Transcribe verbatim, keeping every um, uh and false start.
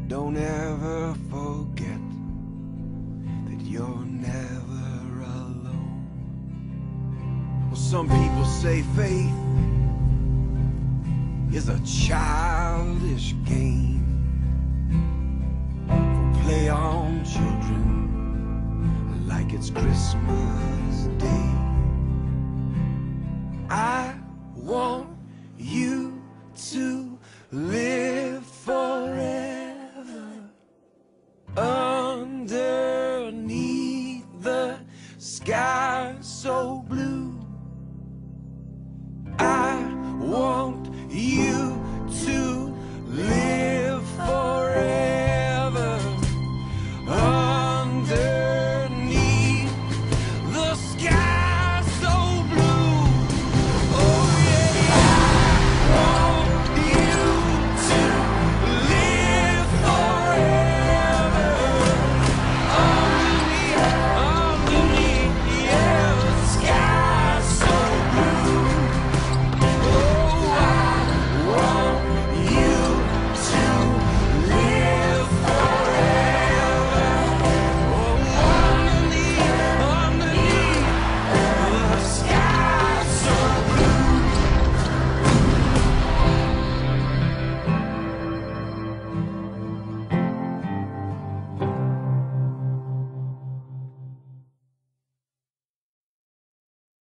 Don't ever forget that you're never alone. Well, some people say faith is a childish game for play on children like it's Christmas.